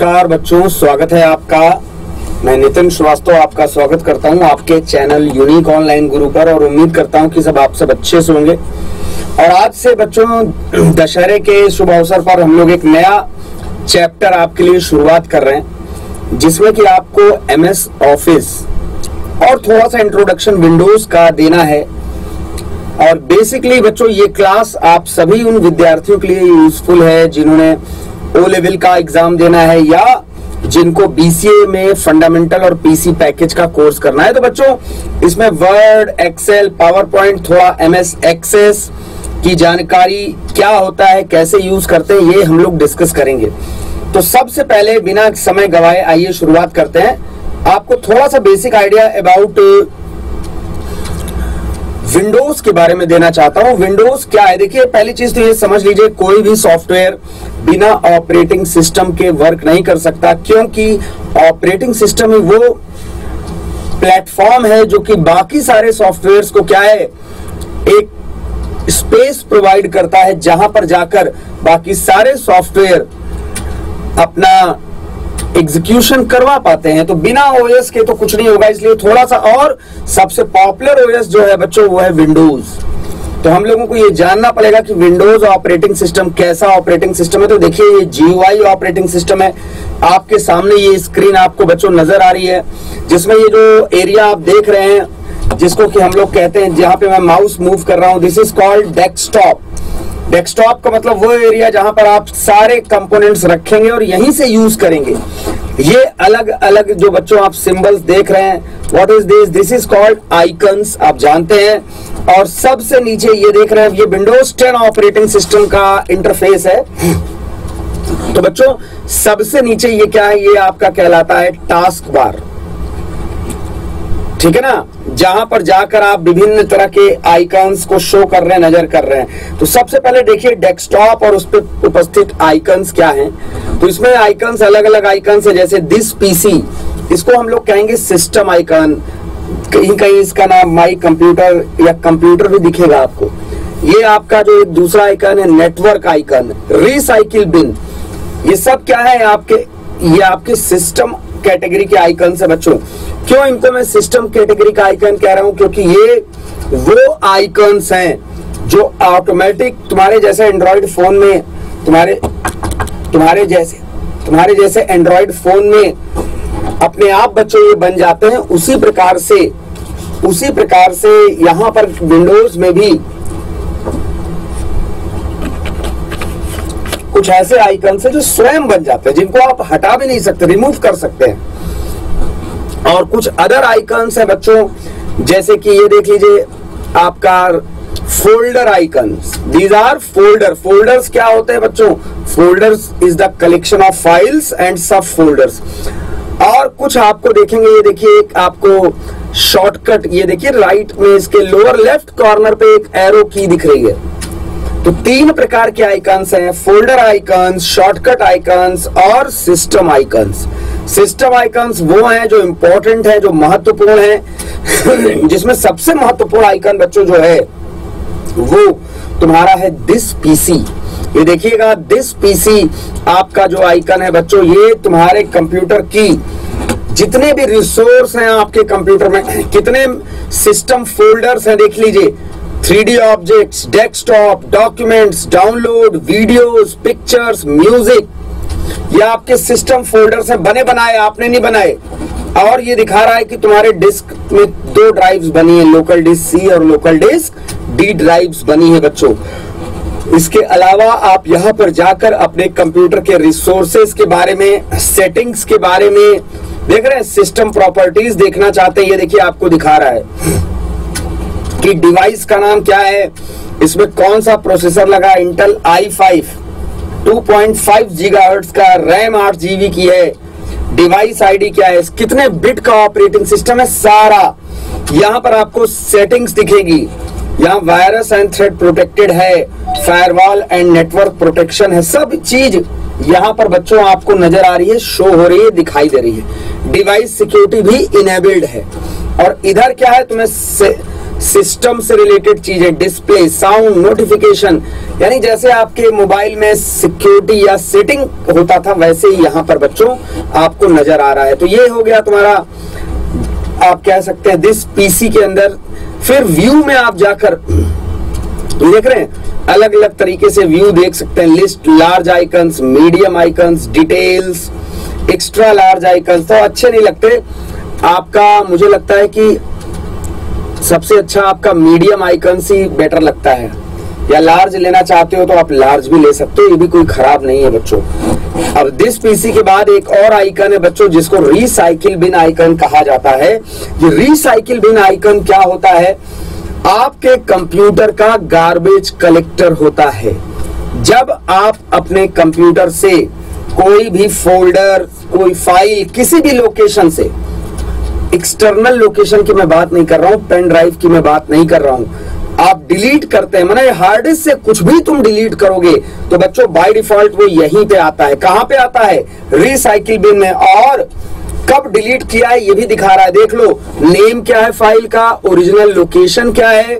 नमस्कार बच्चों, स्वागत है आपका। मैं नितिन श्रीवास्तव आपका स्वागत करता हूं आपके चैनल यूनिक ऑनलाइन गुरु पर और उम्मीद करता हूं कि आप सब अच्छे से होंगे। और आज से बच्चों दशहरे के शुभ अवसर पर हम लोग एक नया चैप्टर आपके लिए शुरुआत कर रहे हैं, जिसमें कि आपको MS ऑफिस और थोड़ा सा इंट्रोडक्शन विंडोज का देना है। और बेसिकली बच्चों ये क्लास आप सभी उन विद्यार्थियों के लिए यूजफुल है जिन्होंने ओ लेवल का एग्जाम देना है या जिनको BCA में फंडामेंटल और PC पैकेज का कोर्स करना है। तो बच्चों इसमें वर्ड, एक्सेल, पावर पॉइंट, थोड़ा MS एक्सेस की जानकारी क्या होता है, कैसे यूज करते हैं, ये हम लोग डिस्कस करेंगे। तो सबसे पहले बिना समय गवाए आइए शुरुआत करते हैं। आपको थोड़ा सा बेसिक आइडिया अबाउट विंडोज के बारे में देना चाहता हूं। विंडोज क्या है, देखिए पहली चीज तो ये समझ लीजिए, कोई भी सॉफ्टवेयर बिना ऑपरेटिंग सिस्टम के वर्क नहीं कर सकता, क्योंकि ऑपरेटिंग सिस्टम ही वो प्लेटफॉर्म है जो कि बाकी सारे सॉफ्टवेयर्स को क्या है, एक स्पेस प्रोवाइड करता है जहां पर जाकर बाकी सारे सॉफ्टवेयर अपना एग्जीक्यूशन करवा पाते हैं। तो बिना OS के तो कुछ नहीं होगा, इसलिए थोड़ा सा और सबसे पॉपुलर OS जो है बच्चों वो है विंडोज। तो हम लोगों को ये जानना पड़ेगा कि विंडोज ऑपरेटिंग सिस्टम कैसा ऑपरेटिंग सिस्टम है। तो देखिए ये GUI ऑपरेटिंग सिस्टम है। आपके सामने ये स्क्रीन आपको बच्चों नजर आ रही है, जिसमें ये जो एरिया आप देख रहे हैं जिसको कि हम लोग कहते हैं, जहां पे मैं माउस मूव कर रहा हूं, this is called desktop. Desktop का मतलब वो एरिया जहां पर आप सारे कंपोनेंट्स रखेंगे और यहीं से यूज करेंगे। ये अलग अलग जो बच्चों आप सिंबल्स देख रहे हैं, what is this, this is called icons, आप जानते हैं। और सबसे नीचे ये देख रहे हैं, ये विंडोज 10 ऑपरेटिंग सिस्टम का इंटरफेस है। तो बच्चों सबसे नीचे ये क्या है, ये आपका कहलाता है टास्क बार, ठीक है ना, जहां पर जाकर आप विभिन्न तरह के आइकन्स को शो कर रहे हैं, नजर कर रहे हैं। तो सबसे पहले देखिए डेस्कटॉप और उस पर उपस्थित आइकन्स क्या हैं। तो इसमें आइकन्स अलग अलग आइकन्स है, जैसे दिस PC, इसको हम लोग कहेंगे सिस्टम आइकन, कहीं कहीं इसका नाम माई कंप्यूटर या कंप्यूटर भी दिखेगा आपको। ये आपका जो एक दूसरा आइकन है नेटवर्क आइकन, रिसाइकिल बिन, ये सब क्या है आपके, ये आपके सिस्टम कैटेगरी के आइकन है बच्चों। क्यों इनको मैं सिस्टम कैटेगरी का आइकन कह रहा हूं, क्योंकि ये वो आइकन्स हैं जो ऑटोमेटिक तुम्हारे जैसे एंड्रॉइड फोन में तुम्हारे जैसे एंड्रॉइड फोन में अपने आप बच्चों ये बन जाते हैं। उसी प्रकार से यहां पर विंडोज में भी कुछ ऐसे आइकन्स हैं जो स्वयं बन जाते हैं, जिनको आप हटा भी नहीं सकते, रिमूव कर सकते हैं। और कुछ अदर आइकन्स है बच्चों, जैसे कि ये देख लीजिए आपका folder icons, these are folder. Folders क्या होते हैं बच्चों, folders is the collection of files and sub folders. और कुछ आपको देखेंगे, ये देखिए एक आपको शॉर्टकट, ये देखिए राइट में इसके लोअर लेफ्ट कॉर्नर पे एक एरो की दिख रही है। तो तीन प्रकार के आइकन्स हैं, फोल्डर आइकन्स, शॉर्टकट आइकन्स और सिस्टम आइकन्स। सिस्टम आइकन्स वो हैं जो इंपॉर्टेंट है, जो महत्वपूर्ण है, जिसमें सबसे महत्वपूर्ण आइकन बच्चों जो है वो तुम्हारा है दिस PC। ये देखिएगा दिस PC आपका जो आइकन है बच्चों, ये तुम्हारे कंप्यूटर की जितने भी रिसोर्स हैं आपके कंप्यूटर में, कितने सिस्टम फोल्डर्स हैं देख लीजिए, 3D objects, desktop, documents, download, videos, pictures, music, ये आपके सिस्टम फोल्डर्स हैं, बने बनाए, आपने नहीं बनाए। और ये दिखा रहा है कि तुम्हारे डिस्क में 2 ड्राइव्स बनी है, लोकल डिस्क C और लोकल डिस्क D ड्राइव्स बनी है बच्चों। इसके अलावा आप यहाँ पर जाकर अपने कंप्यूटर के रिसोर्सेज के बारे में, सेटिंग्स के बारे में देख रहे हैं, सिस्टम प्रॉपर्टीज देखना चाहते हैं, ये देखिए आपको दिखा रहा है कि डिवाइस का नाम क्या है, इसमें कौन सा प्रोसेसर लगा, इंटेल i5 2.5 गीगाहर्ट्ज का, रैम 8 GB की है, डिवाइस आईडी क्या है, कितने बिट का ऑपरेटिंग सिस्टम है, सारा यहाँ पर आपको सेटिंग्स दिखेगी। यहाँ वायरस एंड थ्रेड प्रोटेक्टेड है, फायरवॉल एंड नेटवर्क प्रोटेक्शन है, सब चीज यहाँ पर बच्चों आपको नजर आ रही है, शो हो रही है, दिखाई दे रही है। डिवाइस सिक्योरिटी भी इनेबल्ड है। और इधर क्या है, तुम्हें सिस्टम से रिलेटेड चीजें, डिस्प्ले, साउंड, नोटिफिकेशन, यानी जैसे आपके मोबाइल में सिक्योरिटी या सेटिंग होता था वैसे ही यहाँ पर बच्चों आपको नजर आ रहा है। तो ये हो गया तुम्हारा, आप कह सकते हैं दिस पीसी के अंदर। फिर व्यू में आप जाकर देख रहे हैं अलग अलग तरीके से व्यू देख सकते हैं, list, large icons, medium icons, details, extra large icons. तो अच्छे नहीं लगते आपका, मुझे लगता है कि सबसे अच्छा आपका मीडियम आइकन्स ही बेटर लगता है, या लार्ज लेना चाहते हो तो आप लार्ज भी ले सकते हो, ये भी कोई खराब नहीं है बच्चों। अब दिस पीसी के बाद एक और आइकन है बच्चों जिसको रिसाइकिल बिन आइकन कहा जाता है। ये रिसाइकिल बिन आइकन क्या होता है? आपके कंप्यूटर का गार्बेज कलेक्टर होता है। जब आप अपने कंप्यूटर से कोई भी फोल्डर, कोई फाइल, किसी भी लोकेशन से, एक्सटर्नल लोकेशन की मैं बात नहीं कर रहा हूं, पेन ड्राइव की मैं बात नहीं कर रहा हूं, आप डिलीट करते हैं, माने हार्ड डिस्क से कुछ भी तुम डिलीट करोगे तो बच्चों बाय डिफॉल्ट वो यहीं पे आता है। कहां पे आता है? रिसाइकिल बिन में। और कब डिलीट किया है ये भी दिखा रहा है, देख लो। नेम क्या है फाइल का, ओरिजिनल लोकेशन क्या है,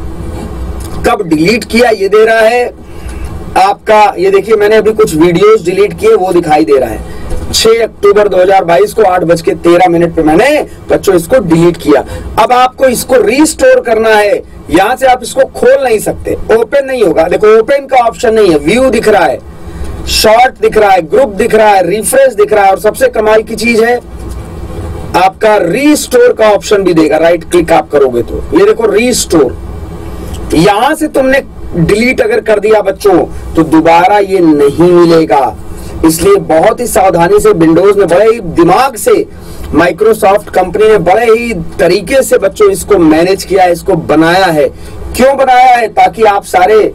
कब डिलीट किया ये दे रहा है आपका। ये देखिए मैंने अभी कुछ वीडियोस डिलीट किए, वो दिखाई दे रहा है। 6 अक्टूबर 2022 को 8:13 पे मैंने बच्चों इसको डिलीट किया। अब आपको इसको रीस्टोर करना है, यहां से आप इसको खोल नहीं सकते, ओपन नहीं होगा। देखो ओपन का ऑप्शन नहीं है, व्यू दिख रहा है, शॉर्ट दिख रहा है, ग्रुप दिख रहा है, रिफ्रेश दिख रहा है, और सबसे कमाल की चीज है आपका रीस्टोर का ऑप्शन भी देगा। राइट क्लिक आप करोगे तो ये देखो रीस्टोर, यहां से तुमने डिलीट अगर कर दिया बच्चों तो दोबारा ये नहीं मिलेगा। इसलिए बहुत ही सावधानी से विंडोज ने, बड़े ही दिमाग से माइक्रोसॉफ्ट कंपनी ने बड़े ही तरीके से बच्चों इसको मैनेज किया है, इसको बनाया है। क्यों बनाया है? ताकि आप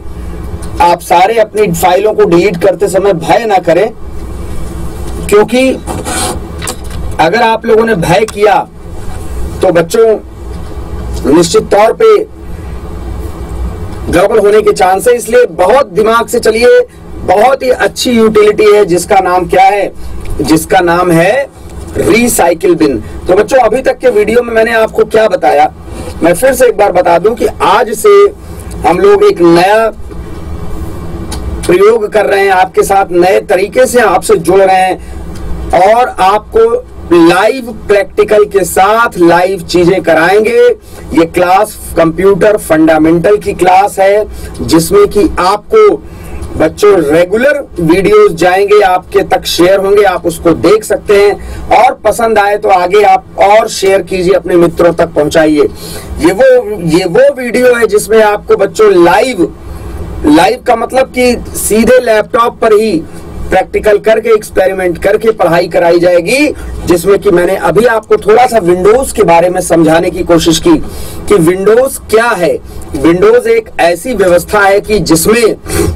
सारे अपनी फाइलों को डिलीट करते समय भय ना करें, क्योंकि अगर आप लोगों ने भय किया तो बच्चों निश्चित तौर पे गड़बड़ होने के चांस है। इसलिए बहुत दिमाग से चलिए। बहुत ही अच्छी यूटिलिटी है जिसका नाम क्या है? जिसका नाम है रिसाइकिल बिन। तो बच्चों अभी तक के वीडियो में मैंने आपको क्या बताया, मैं फिर से एक बार बता दूं कि आज से हम लोग एक नया प्रयोग कर रहे हैं, आपके साथ नए तरीके से आपसे जुड़ रहे हैं और आपको लाइव प्रैक्टिकल के साथ लाइव चीजें कराएंगे। ये क्लास कंप्यूटर फंडामेंटल की क्लास है जिसमें कि आपको बच्चों रेगुलर वीडियोस जाएंगे, आपके तक शेयर होंगे, आप उसको देख सकते हैं और पसंद आए तो आगे आप और शेयर कीजिए, अपने मित्रों तक पहुंचाइए। ये वो वीडियो है जिसमें आपको बच्चों लाइव का मतलब कि सीधे लैपटॉप पर ही प्रैक्टिकल करके, एक्सपेरिमेंट करके पढ़ाई कराई जाएगी, जिसमें कि मैंने अभी आपको थोड़ा सा विंडोज के बारे में समझाने की कोशिश की कि विंडोज क्या है। विंडोज एक ऐसी व्यवस्था है कि जिसमें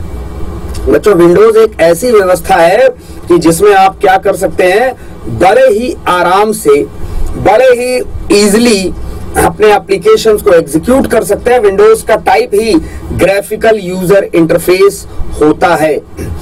बच्चों विंडोज एक ऐसी व्यवस्था है कि जिसमें आप क्या कर सकते हैं, बड़े ही आराम से, बड़े ही इजीली अपने एप्लीकेशंस को एग्जीक्यूट कर सकते हैं। विंडोज का टाइप ही ग्राफिकल यूजर इंटरफेस होता है।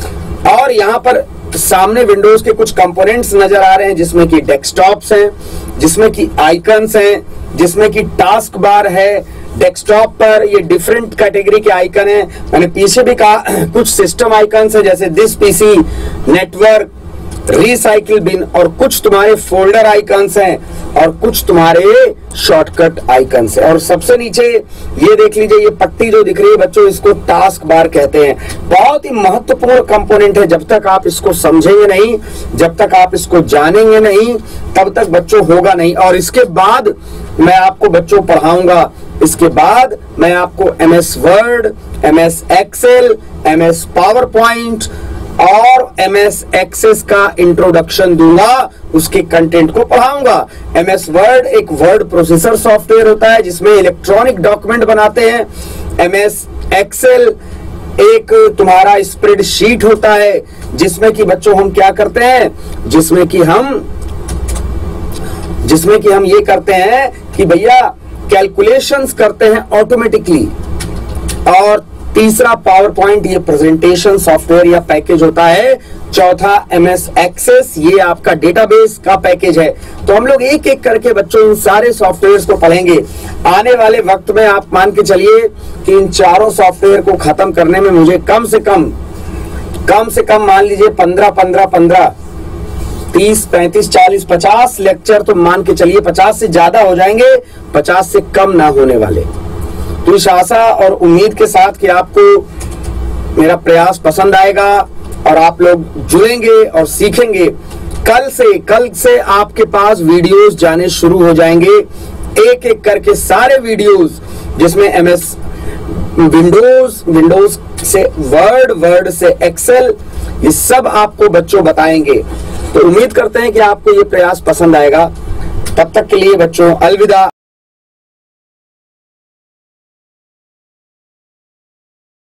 और यहाँ पर सामने विंडोज के कुछ कंपोनेंट्स नजर आ रहे हैं जिसमें कि डेस्कटॉप्स हैं, जिसमें कि आइकन्स हैं, जिसमें कि टास्क बार है। डेस्कटॉप पर ये डिफरेंट कैटेगरी के आइकन है, मैंने पीछे भी कहा कुछ सिस्टम आइकन्स है जैसे this PC, network, recycle bin, और कुछ तुम्हारे फोल्डर आइकन्स हैं और कुछ तुम्हारे शॉर्टकट आइकन्स हैं। और सबसे नीचे ये देख लीजिए, ये पट्टी जो दिख रही है बच्चों, इसको टास्क बार कहते हैं। बहुत ही महत्वपूर्ण कंपोनेंट है। जब तक आप इसको समझेंगे नहीं, जब तक आप इसको जानेंगे नहीं, तब तक बच्चों होगा नहीं। और इसके बाद मैं आपको बच्चों पढ़ाऊंगा, इसके बाद मैं आपको MS Word, MS Excel, MS PowerPoint और MS एक्सेस का इंट्रोडक्शन दूंगा, उसके कंटेंट को पढ़ाऊंगा। MS वर्ड एक वर्ड प्रोसेसर सॉफ्टवेयर होता है जिसमें इलेक्ट्रॉनिक डॉक्यूमेंट बनाते हैं। MS एक्सेल एक तुम्हारा स्प्रेडशीट होता है जिसमें कि बच्चों हम क्या करते हैं, जिसमें कि हम ये करते हैं कि भैया कैलकुलेशंस करते हैं ऑटोमेटिकली। और तीसरा पावर पॉइंट, ये प्रेजेंटेशन सॉफ्टवेयर या पैकेज होता है। चौथा MS एक्सेस, ये आपका डेटाबेस का पैकेज है। तो हम लोग एक एक करके बच्चों इन सारे सॉफ्टवेयर्स को पढ़ेंगे। आने वाले वक्त में आप मान के चलिए कि इन चारों सॉफ्टवेयर को खत्म करने में मुझे कम से कम मान लीजिए 15 30 35 40 50 लेक्चर तो मान के चलिए 50 से ज्यादा हो जाएंगे, 50 से कम ना होने वाले। तो इस आशा और उम्मीद के साथ कि आपको मेरा प्रयास पसंद आएगा और आप लोग जुड़ेंगे और सीखेंगे। कल से आपके पास वीडियोस जाने शुरू हो जाएंगे, एक एक करके सारे वीडियोस, जिसमें MS विंडोज से वर्ड से एक्सेल, ये सब आपको बच्चों बताएंगे। तो उम्मीद करते हैं कि आपको ये प्रयास पसंद आएगा। तब तक के लिए बच्चों अलविदा।